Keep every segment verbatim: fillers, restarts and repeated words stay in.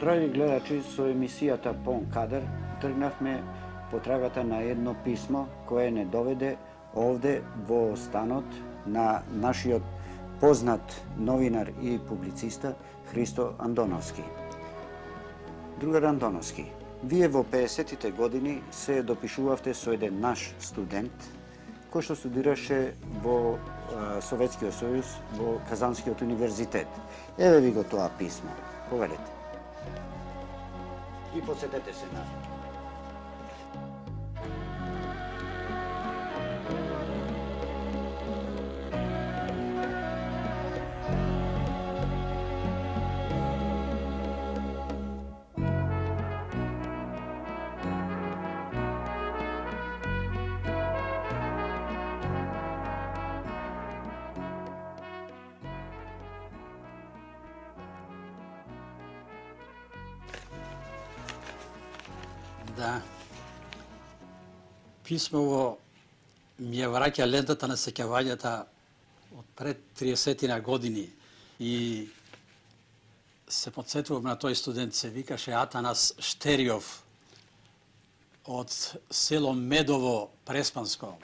Драги гледачи, со емисијата Пон кадар тргнавме по трагата на едно писмо кое не доведе овде во станот на нашиот познат новинар и публициста Христо Андоновски. Другар Андоновски, вие во педесетите години се допишувавте со еден наш студент кој што студираше во Советскиот сојуз во Казанскиот универзитет. Еве ви го тоа писмо. Повелете. И подсетете се на Да. Писмово ми ја враќа лентата на сеќавањата од пред триесет години и се подсетувам на тој студент, се викаше Атанас Штериов од село Медово, Преспанско.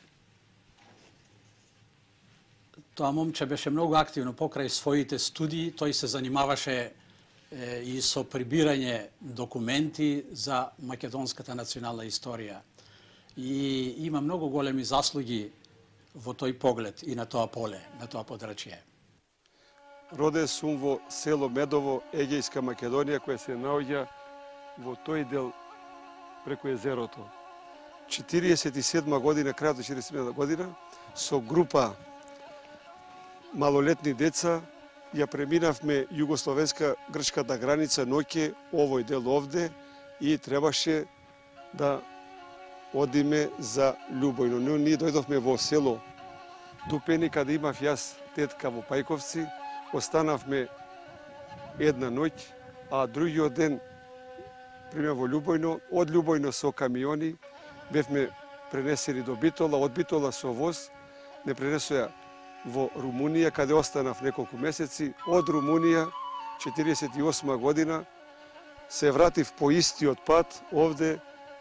Тоа момче беше многу активно покрај своите студии, тој се занимаваше и со прибирање документи за македонската национална историја. И има многу големи заслуги во тој поглед и на тоа поле, на тоа подрачје. Роден сум во село Медово, Егејска Македонија, која се наоѓа во тој дел преку езерото. четириесет и седма година, крајот на четириесет и седма година, со група малолетни деца, ја преминавме југословенска грчката граница ноќе, овој дел овде, и требаше да одиме за Љубојно. Но ние дојдовме во село Тупени, каде имав јас тетка во Пајковци, останавме една ноќ, а другиот ден примев во Љубојно. Од Љубојно со камиони бевме пренесени до Битола, од Битола со воз не пренесоја во Румунија, каде останав неколку месеци. Од Румунија, четириесет и осма година, се вратив по истиот пат овде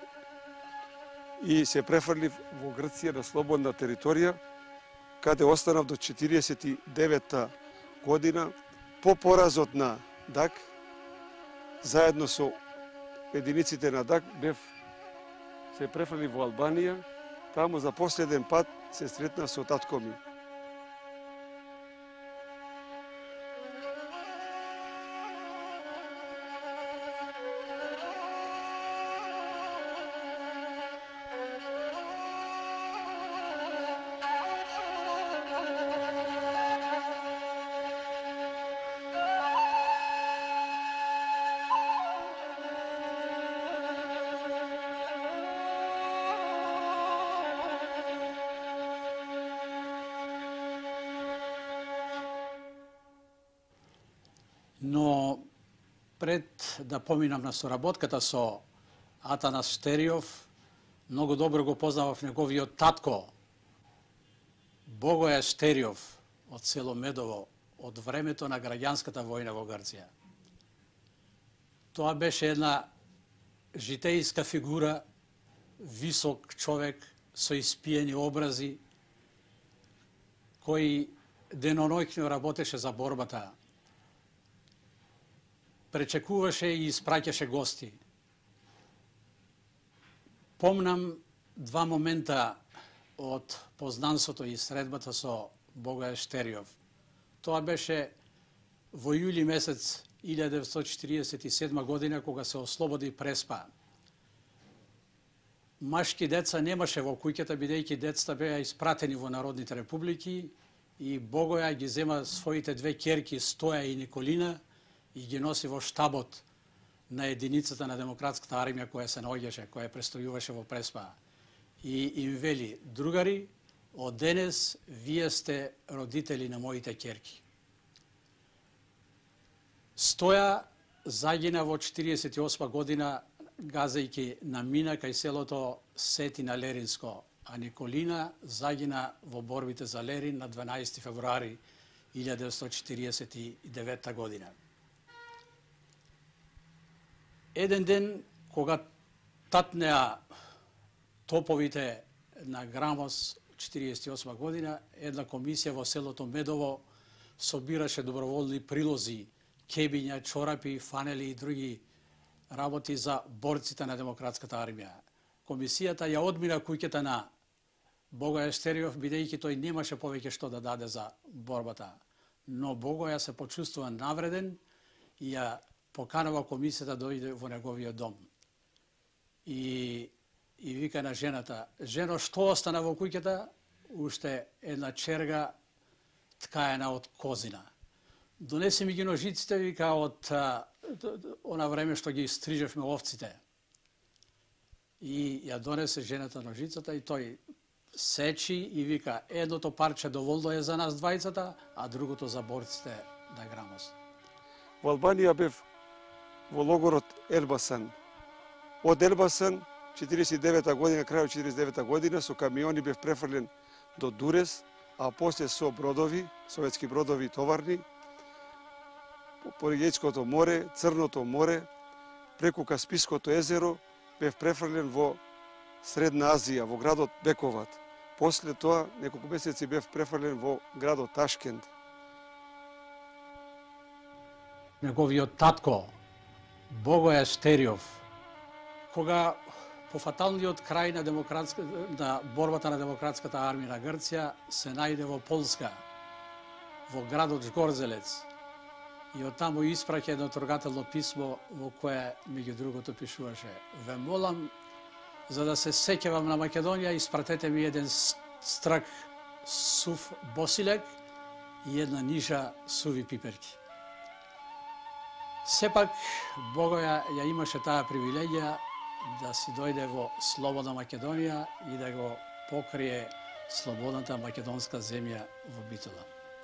и се префрлив во Грција на слободна територија, каде останав до четириесет и девета година. По поразот на ДАК, заедно со единиците на ДАК, бев се префрлив во Албанија. Таму за последен пат се сретнав со татко ми. Но пред да поминам на соработката со Атанас Штериов, многу добро го познавав неговиот татко, Богоја Штериов од село Медово, од времето на граѓанската војна во Грција. Тоа беше една житејска фигура, висок човек со испиени образи, кој деноноќно работеше за борбата, пречекуваше и испраќаше гости. Помнам два момента од познанството и средбата со Богоја Штериов. Тоа беше во јули месец илјада деветстотини четириесет и седма година, кога се ослободи Преспа. Машки деца немаше во куќата, бидејќи децата беа испратени во Народните републики, и Богоја ги зема своите две ќерки, Стоја и Николина, и ги носи во штабот на единицата на демократската армија која се наоѓаше, која престојуваше во Преспа. И им вели: другари, од денес вие сте родители на моите ќерки. Стоја загина во четириесет и осма година, газејќи на мина кај селото Сети на Леринско, а Николина загина во борбите за Лерин на дванаесети февруари илјада деветстотини четириесет и девета година. Еден ден, кога татнеа топовите на Грамоз четириесет и осма година, една комисија во селото Медово собираше доброволни прилози, кебиња, чорапи, фанели и други работи за борците на демократската армија. Комисијата ја одмина куќата на Богоја Стериов, бидејќи тој немаше повеќе што да даде за борбата. Но Богоја се почувствува навреден и ја поканува комисијата да дојде во неговиот дом. И, и вика на жената: жено, што остана во куќата? Уште една черга ткаена од козина. Донеси ми ги ножиците, вика, од она време што ги стрижевме овците. И ја донесе жената ножицата и тој сечи и вика: едното парче доволно е за нас двајцата, а другото за борците на Грамоз. Во Албанија бев во логорот Елбасан. Од Елбасан, четириесет и девета година, крајот четириесет и девета година, со камиони бев префрлен до Дурес, а после со бродови, советски бродови товарни, по Егејското море, Црното море, преку Каспиското езеро, бев префрлен во Средна Азија, во градот Бековат. После тоа, неколку месеци бев префрлен во градот Ташкент. Неговиот татко, Богоја Стериов, кога по фаталниот крај на, на борбата на демократската армија на Грција се најде во Полска, во градот Жгорзелец, и оттаму испраќа едно трогателно писмо во кое, меѓу другото, пишуваше: ве молам, за да се сеќавам на Македонија, испратете ми еден страк сув босилек и една ниша суви пиперки. Сепак, Богоја ја имаше таа привилегија да си дојде во слободна Македонија и да го покрие слободната македонска земја во Битола.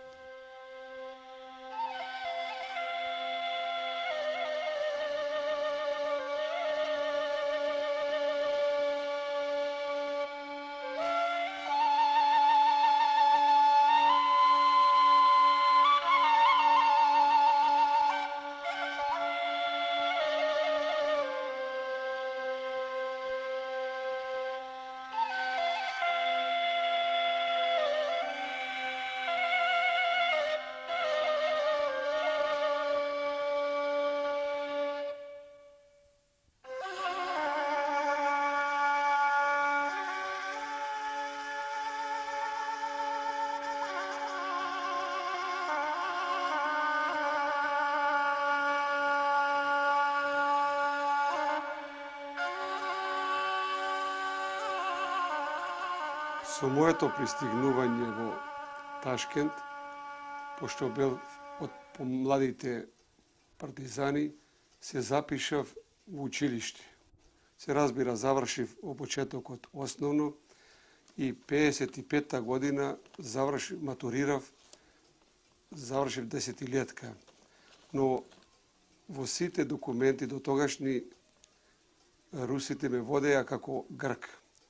Со моето пристигнување во Ташкент, пошто бев од помладите партизани, се запишав во училиште. Се разбира, завршив во почетокот основно и пеесет и петта година завршив, матурирав, завршив десетилетка. Но во сите документи до тогашни русите ме водеа како грк.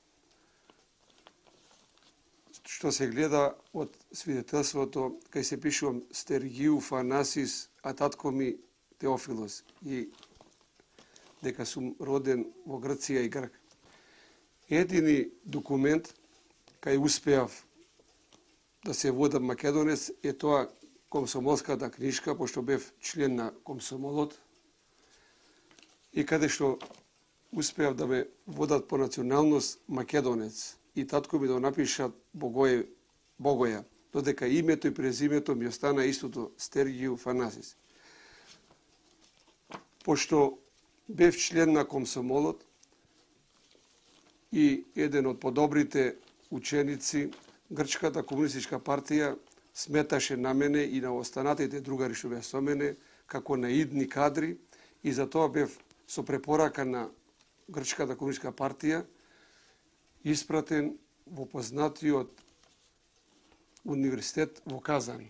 Што се гледа од свидетелството, кај се пишувам Стергиу Фанасис, а татко ми Теофилос, и дека сум роден во Грција и грк. Едини документ кај успеав да се водам македонец е тоа комсомолската книжка, пошто бев член на комсомолот, и каде што успеав да ме водат по националност македонец. И татко ми да напишат Богоја, Богоја, додека името и презимето ми остана истото, Стергиу Фанасис. Пошто бев член на комсомолот и еден од подобрите ученици, Грчката комунистичка партија сметаше на мене и на останатите другари што беа со мене како на идни кадри, и затоа бев со препорака на Грчката комунистичка партија испратен во познатиот универзитет во Казан.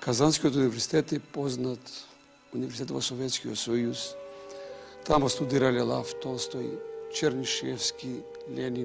Казанскиот универзитет е познат универзитет во Советскиот сојуз. Тамо студирале Лав Толстој, Чернишевски, Ленин.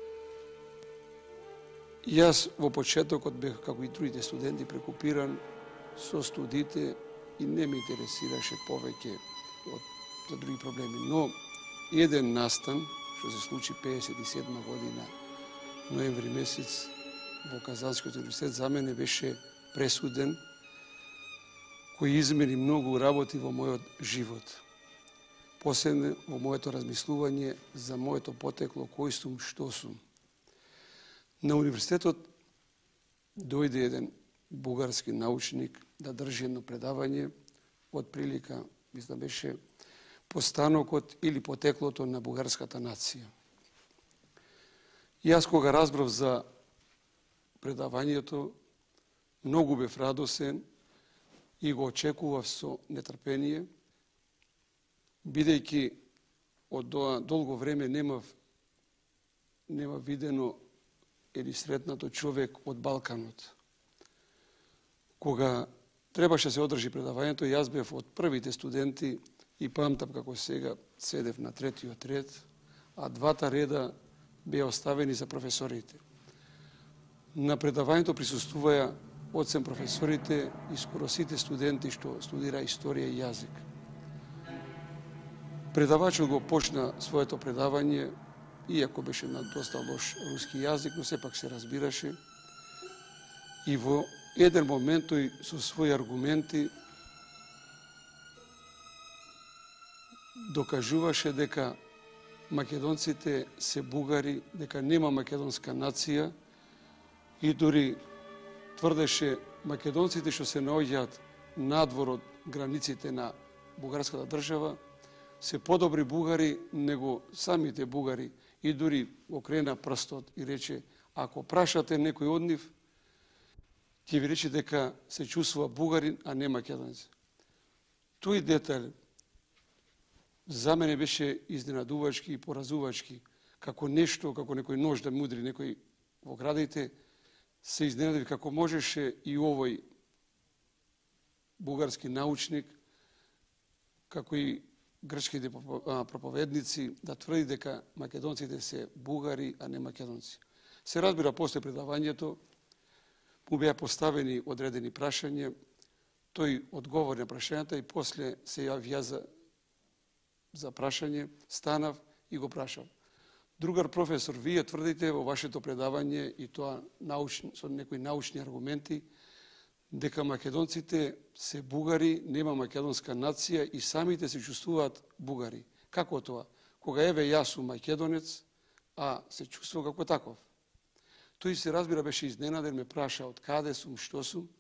Јас во почетокот бех, како и другите студенти, прекупиран со студите и не ме интересираше повеќе од за други проблеми. Но еден настан, што се случи педесет и седма година, ноември месец, во Казанскиот универзитет, за мене беше пресуден, кој измени многу работи во мојот живот. Посебно во моето размислување за моето потекло, кој сум, што сум. На универзитетот дојде еден бугарски научник да држи едно предавање, од прилика, мислам, беше постанокот или потеклото на бугарската нација. И јас кога разбрав за предавањето, многу бев радосен и го очекував со нетрпение, бидејќи од долго време немав, немав видено или сретнато човек од Балканот. Кога требаше се одржи предавањето, јас бев од првите студенти и памтам како сега седев на третиот ред, а двата реда беа оставени за професорите. На предавањето присуствуваја осем професорите и скоро сите студенти што студира историја и јазик. Предавачот го почна своето предавање, иако беше на доста лош руски јазик, но сепак се разбираше. И во еден момент тој со своји аргументи докажуваше дека македонците се бугари, дека нема македонска нација и дури тврдеше македонците што се наоѓаат надвор од границите на бугарската држава се подобри бугари него самите бугари и дури окрена прстот и рече ако прашате некој од нив ќе ви рече дека се чувствува бугарин, а не македонец. Тој детај за мене беше изненадувачки и поразувачки, како нешто, како некој нож да мудри некој во градите, се изненади како можеше и овој бугарски научник, како и грчките проповедници, да тврди дека македонците се бугари, а не македонци. Се разбира, после предавањето, му беа поставени одредени прашања, тој одговори на прашањата и после се јавија за, за прашање, станав и го прашав. Другар професор, вие тврдите во вашето предавање и тоа научни, со некои научни аргументи, дека македонците се бугари, нема македонска нација и самите се чувствуваат бугари. Како тоа? Кога еве јас сум македонец, а се чувствува како таков. Тој се разбира беше изненаден, ме праша од каде сум, што сум.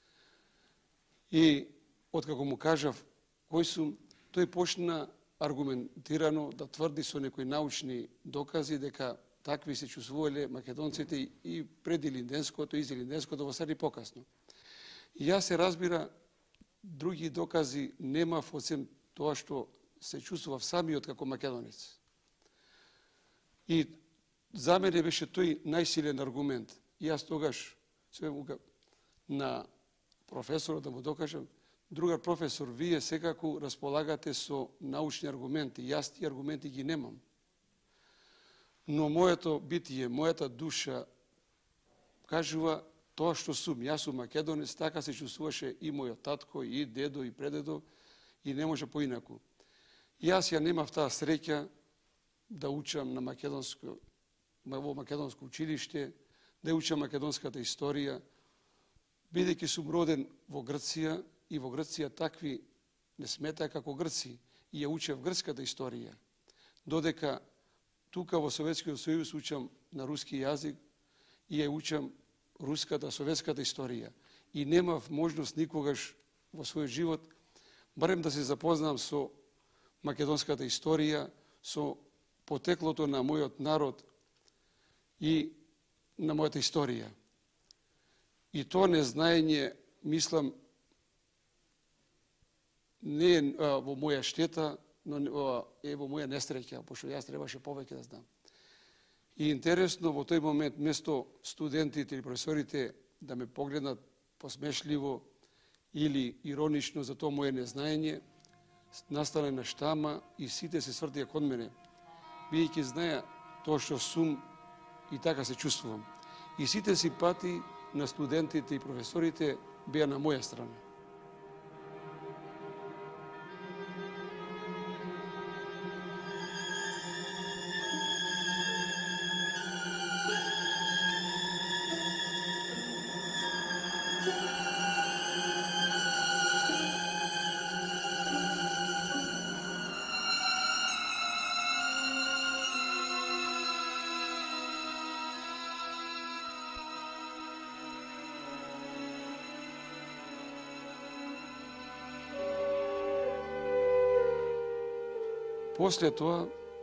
И откако му кажав кој сум, тој почна аргументирано да тврди со некои научни докази дека такви се чувствувале македонците и пред Илинденското и за Илинденското во Сари покасно. И јас се разбира, други докази немав освен тоа што се чувствував самиот како македонец. И за мене беше тој најсилен аргумент. И јас тогаш се на професорот да му докажам, другар професор, вие секако располагате со научни аргументи, јас тие аргументи ги немам. Но моето битие, мојата душа кажува тоа што сум. Јас сум македонец, така се чувствуваше и мојот татко, и дедо, и предедо, и не може поинаку. Јас ја немав таа среќа да учам на македонско, во македонско училиште, да учам македонската историја, бидејќи сум роден во Грција, и во Грција такви не сметаа како грци, и ја учев грцката историја. Додека тука во Советскиот сојуз учам на руски јазик и ја учам руската, советската историја. И немав можност никогаш во својот живот барем да се запознам со македонската историја, со потеклото на мојот народ и на мојата историја. И тоа незнаење, мислам, не е во моја штета, но е во моја несреќа, пошто јас требаше повеќе да знам. И интересно, во тој момент, место студентите или професорите да ме погледнат посмешливо или иронично за тоа моје незнаење, настана на штама и сите се свртија кон мене, бидејќи знаеа тоа што сум и така се чувствувам. И сите симпатии на студентите и професорите беа на моја страна. После тоа,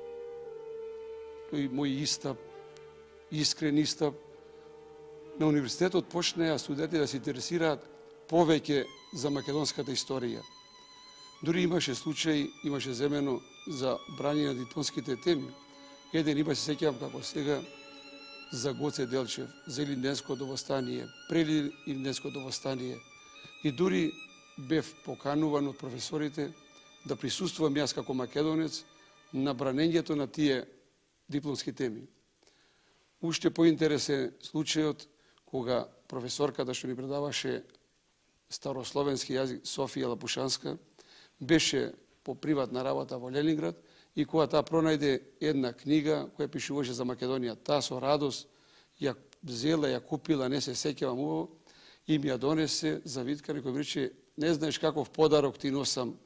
тој мој истап, искрен истап, на универзитетот почнеа студенти да се интересираат повеќе за македонската историја. Дури имаше случаи, имаше земено за брање на дипломските теми. Еден има, се сеќавам како сега, за Гоце Делчев, за Илинденското востание, пред Илинденското востание. И дури бев покануван од професорите да присуствувам јас како македонец на бранењето на тие дипломски теми. Уште поинтересен случајот кога професорката што ни предаваше старословенски јазик Софија Лапушанска беше по приватна работа во Ленинград и кога таа пронајде една книга која пишуваше за Македонија, таа со радост ја взела, ја купила, не се сеќавам уво, и ми ја донесе за виткање кој ми рече: не знаеш каков подарок ти носам.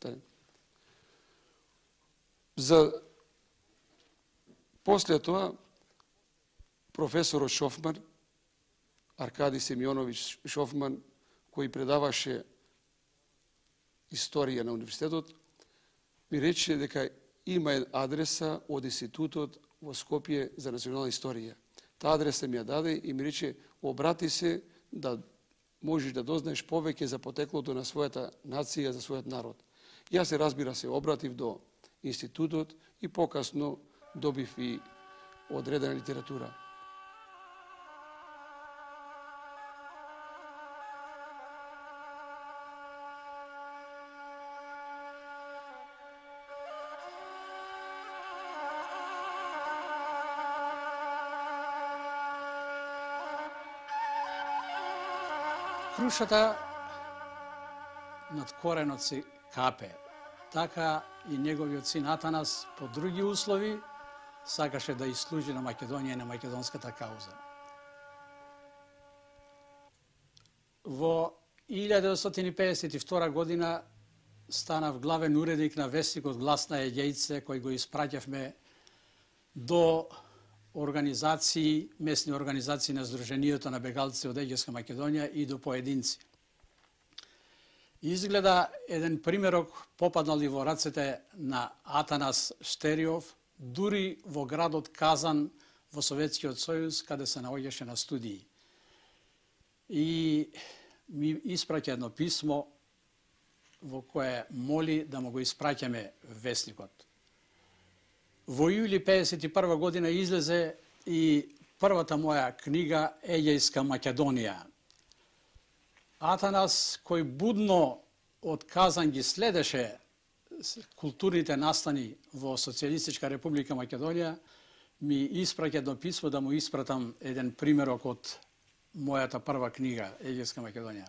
За после тоа професорот Шофман, Аркади Семјонович Шофман, кој предаваше историја на универзитетот, ми рече дека има адреса од институтот во Скопје за национална историја. Таа адреса ми ја даде и ми рече: обрати се да можеш да дознаеш повеќе за потеклото на својата нација, за својот народ. Јас се, разбира се, обратив до институтот и покасно добив и одредена литература. Крушата над коренот си капе. Така и неговиот син Атанас по други услови сакаше да изслужи на Македонија и на македонската кауза. Во илјада деветстотини и педесет и втора година станав главен уредник на вестникот Глас на Егејце, кој го испраќавме до организации, местни организации на Сдруженијето на бегалци од Егејска Македонија и до поединци. Изгледа еден примерок попаднал и во рацете на Атанас Штериов, дури во градот Казан во Советскиот сојуз, каде се наоѓаше на студии. И ми испраќа едно писмо во кое моли да му го испраќаме вестникот. Во јули педесет и прва година излезе и првата моја книга Егејска Македонија. Атанас, кој будно од Казан ги следеше културните настани во Социјалистичка република Македонија, ми испраќа едно писмо да му испратам еден примерок од мојата прва книга Егејска Македонија.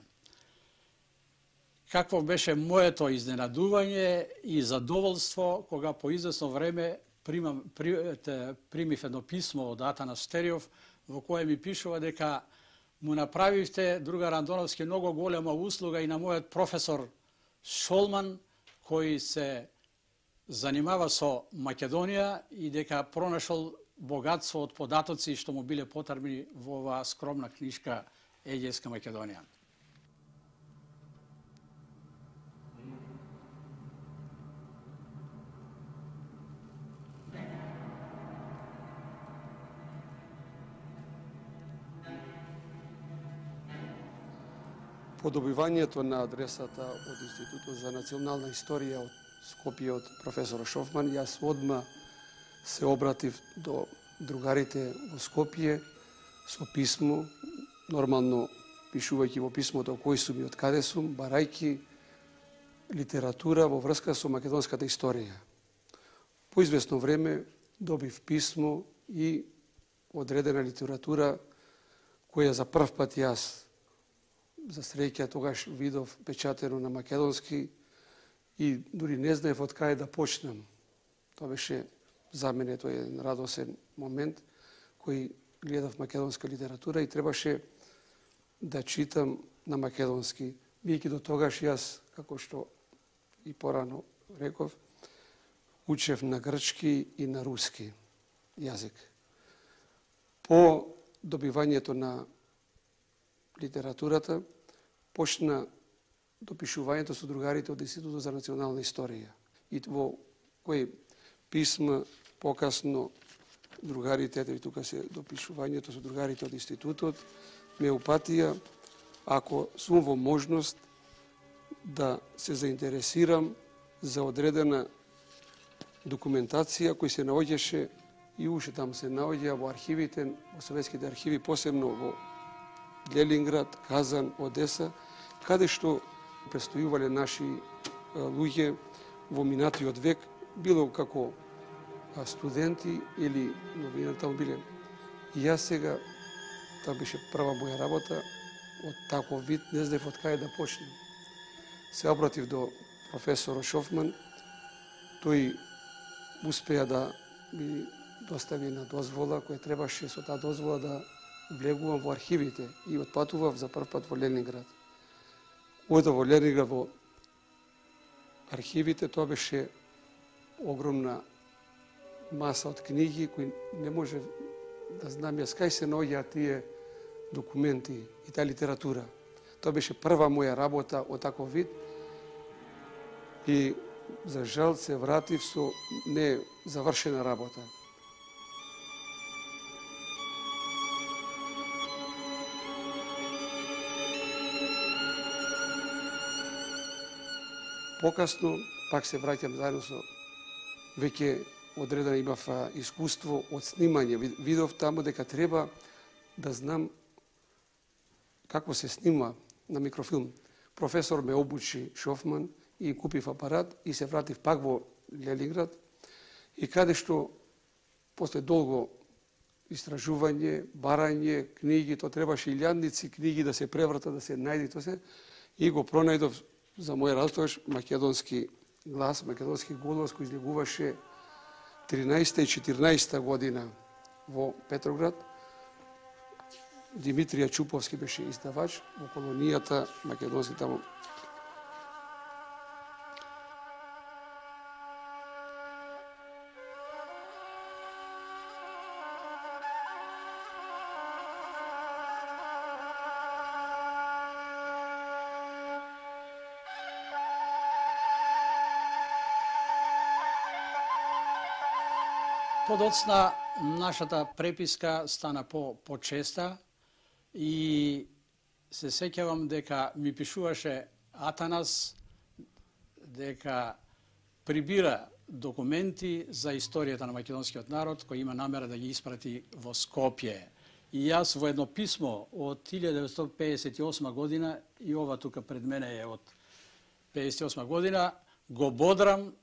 Какво беше моето изненадување и задоволство кога по извесно време примам, при, те, примив едно писмо од Атанас Штериов во кое ми пишува дека му направивте, другар Андоновски, многу голема услуга и на мојот професор Шолман, кој се занимава со Македонија и дека пронашол богатство од податоци што му биле потребни во оваа скромна книжка Егејска Македонија. По добивањето на адресата од Институтот за национална историја од Скопје од професор Шофман, јас одма се обратив до другарите во Скопје со писмо. Нормално пишувајќи во писмото кој сум и од каде сум, барајќи литература во врска со македонската историја. По известно време добив писмо и одредена литература која за прв пат јас за среќа тогаш видов печатено на македонски и дури не знаев од каде да почнам. Тоа беше за мене тој еден радосен момент кој гледав македонска литература и требаше да читам на македонски. Бијќи до тогаш јас, како што и порано реков, учев на грчки и на руски јазик. По добивањето на литературата почна допишувањето со другарите од Институтот за национална историја. И во кои писма покасно другарите, ете тука се допишувањето со другарите од институтот, ме упатија ако сум во можност да се заинтересирам за одредена документација кој се наоѓаше и уште таму се наоѓа во архивите, во советските архиви, посебно во Ленинград, Казан, Одеса, каде што престојувале наши луѓе во минатиот век, било како студенти или новинари таму биле. И јас сега, тоа беше прва моја работа, од таков вид не знаев од каде да почнем. Се обратив до професор Шофман, тој успеа да ми достави на дозвола, која требаше со таа дозвола да влегувам во архивите и отпатував за прв пат во Ленинград. Одов во Ленинград во архивите, тоа беше огромна маса од книги кои не може да знам јас кај се наоѓаат тие документи и таа литература. Тоа беше прва моја работа од таков вид и за жал се вратив со не завршена работа. Покасно пак се враќам заедно со веќе одредено имав искуство од снимање. Видов таму дека треба да знам како се снима на микрофилм. Професор ме обучи Шофман и купив апарат и се вратив пак во Ленинград и каде што после долго истражување, барање, книги, то требаше илјадници книги да се превратат, да се најди тоа се и го пронајдов за мој разтош македонски глас, македонски голос кој излегуваше тринаесетта и четирнаесетта година во Петроград. Димитрија Чуповски беше издавач во колонијата македонски таму. Подоцна нашата преписка стана по почеста и се сеќавам дека ми пишуваше Атанас дека прибира документи за историјата на македонскиот народ кој има намера да ги испрати во Скопје. И јас во едно писмо од илјада деветстотини пеесет и осма година, и ова тука пред мене е од пеесет и осма година, го бодрам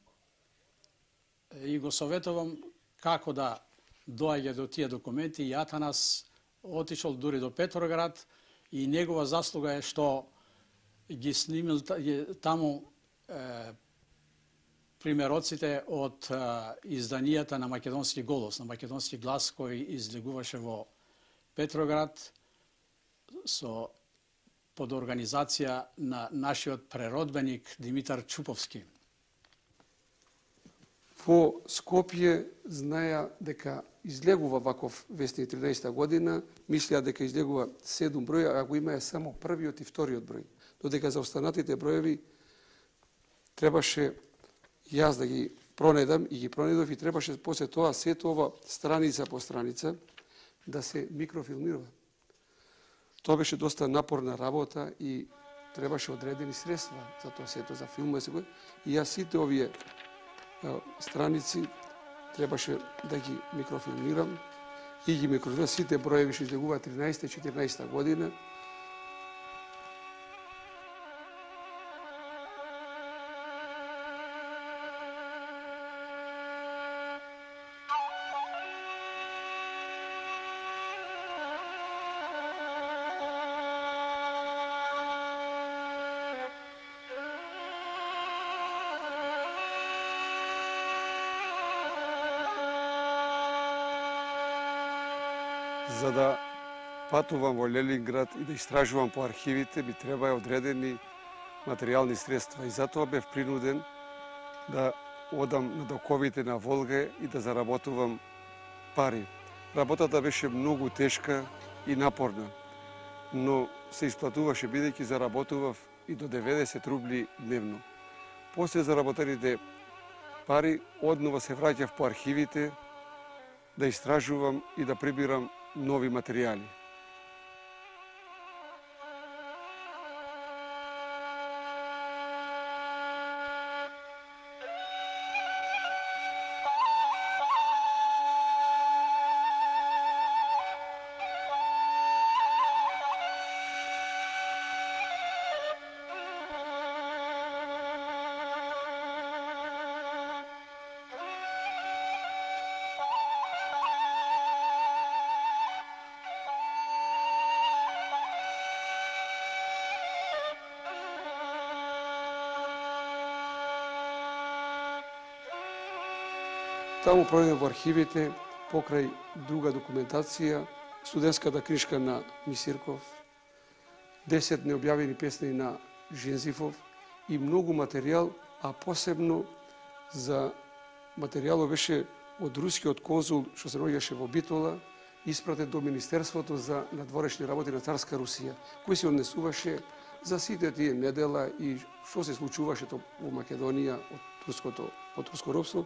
и го советувам како да доаѓа до тие документи и Атанас отишол дури до Петроград и негова заслуга е што ги снимил таму е, примероците од е, изданијата на Македонски голос, на Македонски глас кој излегуваше во Петроград со под организација на нашиот преродбеник Димитар Чуповски. Во Скопје знаја дека излегува ваков вестник тринаесетта година, мислеа дека излегува седум броја, а го имаа само првиот и вториот број. Додека за останатите броеви требаше јас да ги пронедам и ги пронедов и требаше после тоа сето ова страница по страница да се микрофилмира. Тоа беше доста напорна работа и требаше одредени средства за тоа сето, за филмот и јас сите овие страници требаше да ги микрофилмирам и ги микрофилмирам. Сите броеви што излегува тринаесетта и четирнаесетта година За да патувам во Лелинград и да истражувам по архивите, ми требаја одредени материјални средства и затоа бев принуден да одам на доковите на Волга и да заработувам пари. Работата беше многу тешка и напорна, но се исплатуваше бидејќи заработував и до деветдесет рубли дневно. После заработените пари однова се враќав по архивите да истражувам и да прибирам нови материјали. Таму проверим во архивите, покрај друга документација, студентската книжка на Мисирков, десет необјавени песни на Жензифов и многу материјал, а посебно за материјалот беше од рускиот конзул што се наоѓаше во Битола, испратен до Министерството за надворешни работи на Царска Русија, кој се однесуваше за сите тие недела и што се случуваше во Македонија од турското, од турско робство.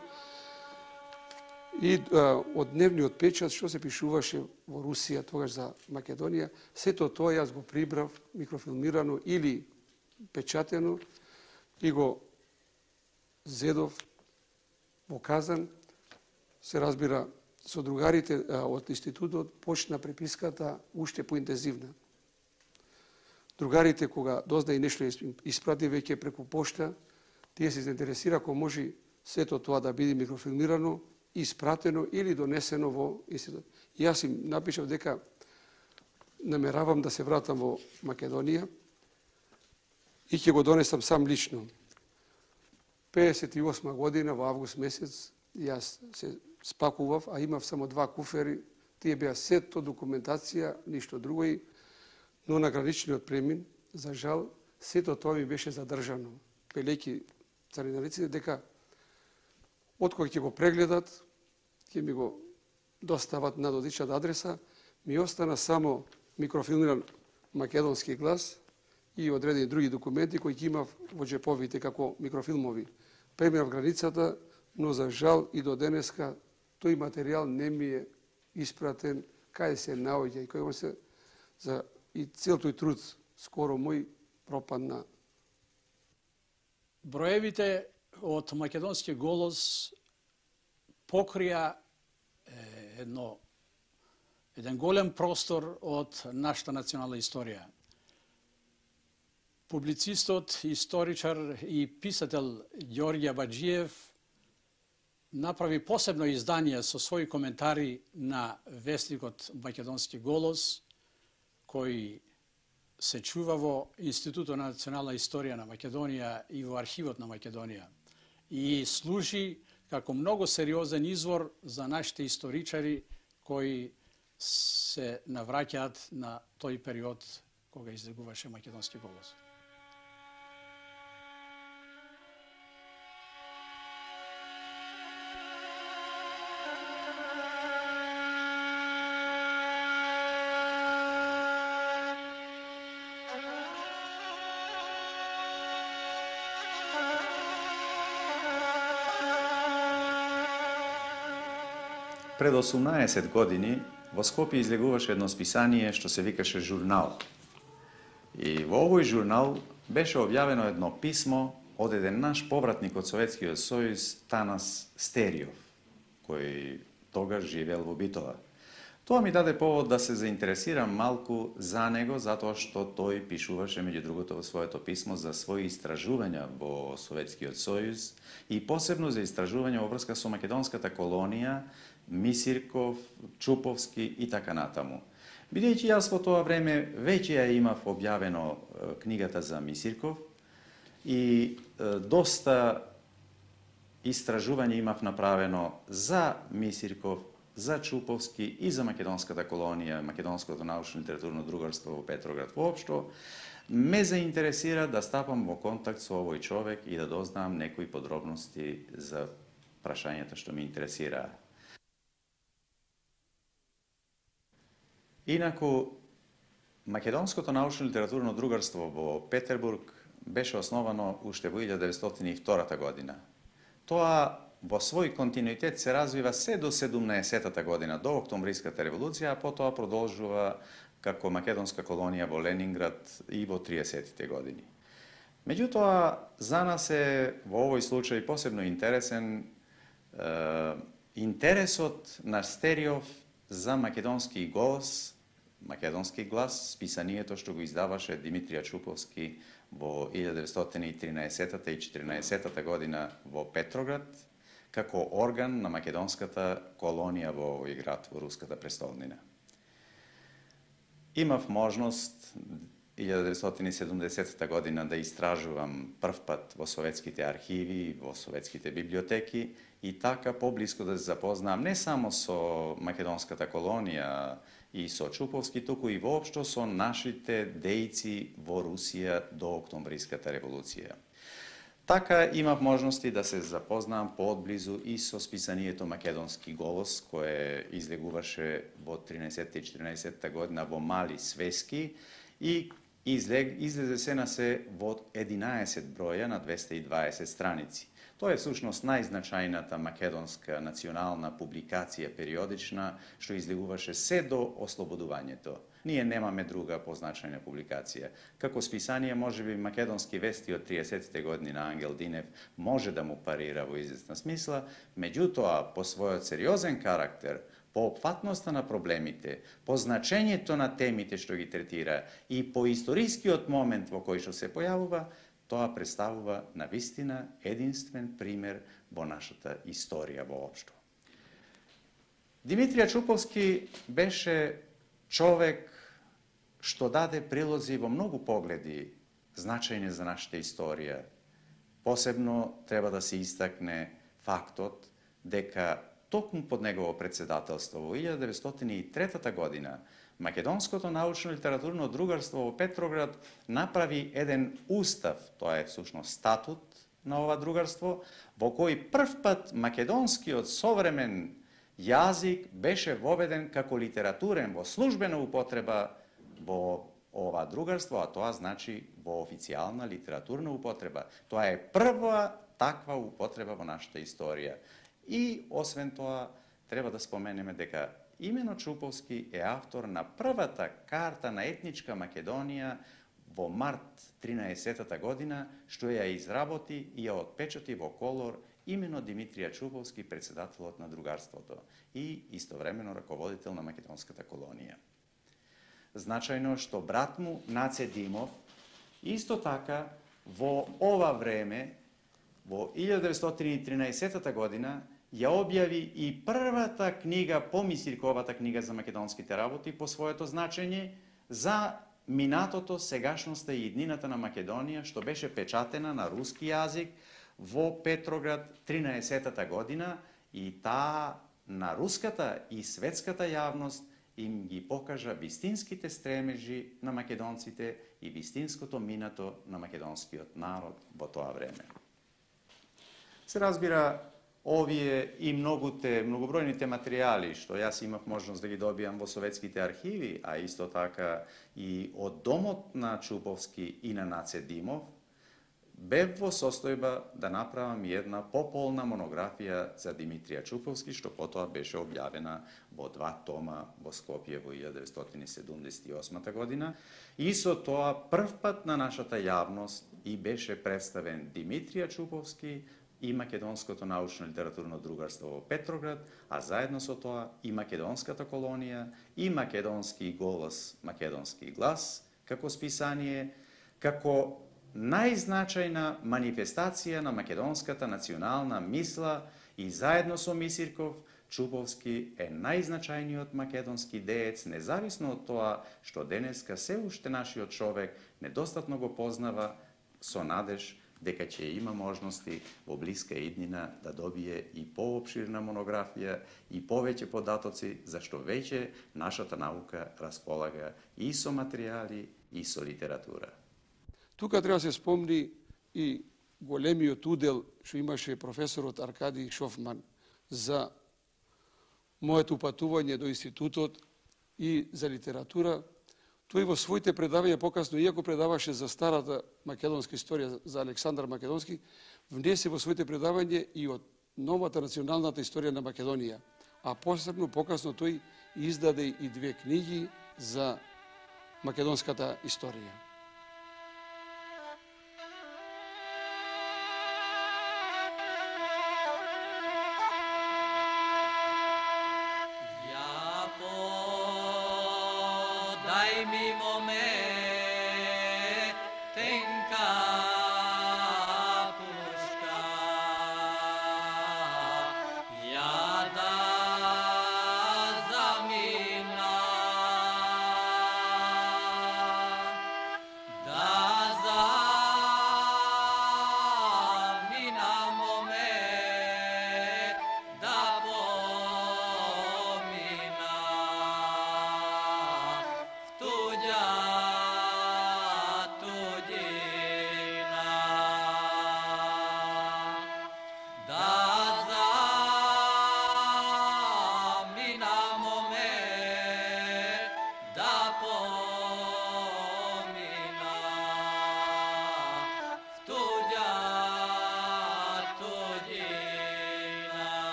И а, од дневниот печат што се пишуваше во Русија тогаш за Македонија, сето тоа јас го прибрав микрофилмирано или печатено и го зедов во Казан. Се разбира, со другарите а, од институтот почна преписката уште поинтензивна. Другарите кога дозна и нешто испрати веќе преку пошта, тие се заинтересира ако може сето тоа да биде микрофилмирано, испратено или донесено во институт. И јас им напишав дека намеравам да се вратам во Македонија и ќе го донесам сам лично. педесет и осма година во август месец јас се спакував, а имав само два куфери, тие беа сето документација, ништо друго, но на граничниот премин, за жал, сето тоа ми беше задржано, велики царинаниците, дека откога ќе го прегледат, ќе ми го достават на додичната адреса, ми остана само микрофилмиран македонски глас и одредени други документи кои ги имав во джеповите како микрофилмови. Преминав границата, но за жал и до денеска тој материјал не ми е испратен каде се наоѓа и кој се за и цел тој труд скоро мој пропадна. Броевите од Македонски голос покрија едно еден голем простор од нашата национална историја. Публицистот, историчар и писател Ѓорѓе Баџиев направи посебно издание со своји коментари на вестникот Македонски голос, кој се чува во Институтот на национална историја на Македонија и во Архивот на Македонија и служи како многу сериозен извор за нашите историчари кои се навраќаат на тој период кога излегуваше Македонски голос. Пред осумнаесет години во Скопје излегуваше едно списание што се викаше Журнал. И во овој журнал беше објавено едно писмо од еден наш повратник од Советскиот сојуз, Танас Стериов, кој тогаш живеел во Битола. Тоа ми даде повод да се заинтересирам малку за него, затоа што тој пишуваше, меѓу другото, во своето писмо за своји истражувања во Советскиот сојуз и посебно за истражувања во врска со македонската колонија, Мисирков, Чуповски и така натаму. Бидејќи јас во тоа време веќе ја имав објавено книгата за Мисирков и доста истражување имав направено за Мисирков за Чуповски и за македонската колонија, македонското научно-литературно другарство во Петроград воопшто, ме заинтересира да стапам во контакт со овој човек и да дознам некои подробности за прашањата што ме интересираа. Инаку, македонското научно-литературно другарство во Петербург беше основано уште во илјада деветстотини и втора година. Тоа во свој континуитет се развива се до седумнаесеттата година, до Октомвриската револуција, а потоа продолжува како македонска колонија во Ленинград и во триесеттите години. Меѓутоа, за нас е во овој случај посебно интересен е, интересот на Стериов за македонски голос, македонски глас, списанието што го издаваше Димитрија Чуповски во илјада деветстотини и тринаесеттата и четиринаесеттата година во Петроград, како орган на македонската колонија во овој град, во руската престолнина. Имав можност илјада деветстотини и седумдесеттата година да истражувам прв пат во советските архиви, во советските библиотеки и така поблиско да се запознам не само со македонската колонија и со Чуповски, туку и воопшто со нашите дејци во Русија до Октомвриската револуција. Така имав можности да се запознам поотблизу и со списанието Македонски голос, кое излегуваше во тринаесеттата и четиринаесеттата година во мали свески и излег, излезе се на се во единаесет броја на двесте и дваесет страници. Тоа е всушност најзначајната македонска национална публикација периодична, што излегуваше се до ослободувањето. Ние немаме друга позначајна публикација. Како списание, можеби македонски вести од триесеттите години на Ангел Динев може да му парира во известна смисла, меѓутоа, по својот сериозен карактер, по опфатноста на проблемите, по значењето на темите што ги третира и по историскиот момент во кој што се појавува, тоа представува навистина единствен пример во нашата историја воопшто. Димитрија Чуповски беше човек што даде прилози во многу погледи значајни за нашата историја. Посебно треба да се истакне фактот дека токму под негово председателство во илјада деветстотини и трета година Македонското научно-литературно другарство во Петроград направи еден устав, тоа е всушност статут на ова другарство, во кој прв пат македонскиот современ јазик беше воведен како литературен во службена употреба во ова другарство, а тоа значи во официјална литературна употреба. Тоа е прва таква употреба во нашата историја. И, освен тоа, треба да споменеме дека имено Чуповски е автор на првата карта на етничка Македонија во март тринаесеттата година, што ја изработи и ја отпечати во колор имено Димитрија Чуповски, председателот на другарството и истовремено раководител на македонската колонија. Значајно што брат му, Наце Димов, исто така во ова време, во илјада деветстотини и тринаесеттата година, ја објави и првата книга, помисирковата книга за македонските работи по своето значење за минатото, сегашноста и иднината на Македонија, што беше печатена на руски јазик во Петроград тринаесеттата година и таа на руската и светската јавност им ги покажа вистинските стремежи на македонците и вистинското минато на македонскиот народ во тоа време. Се разбира, овие и многуте, многобројните материјали што јас имав можност да ги добијам во советските архиви, а исто така и од домот на Чуповски и на Наце Димов, бев во состојба да направам една пополна монографија за Димитрија Чуповски, што потоа беше објавена во два тома во Скопје во илјада деветстотини седумдесет и осма година. И со тоа прв пат на нашата јавност и беше представен Димитрија Чуповски и Македонското научно-литературно другарство во Петроград, а заедно со тоа и Македонската колонија, и Македонски голос, Македонски глас, како списание, како најзначајна манифестација на македонската национална мисла и заедно со Мисирков, Чуповски е најзначајниот македонски деец, независно од тоа што денеска се уште нашиот човек недостатно го познава, со надеж дека ќе има можности во блиска иднина да добие и поопширна монографија и повеќе податоци, зашто веќе нашата наука располага и со материјали и со литература. Тука треба да се спомни и големиот удел што имаше професорот Аркадий Шофман за моето упатување до институтот и за литература. Тој во своите предавања покасно, иако предаваше за старата македонска историја, за Александар Македонски, внесе во своите предавања и од новата националната историја на Македонија. А посебно покасно тој издаде и две книги за македонската историја.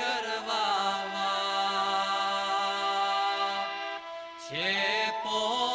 Che po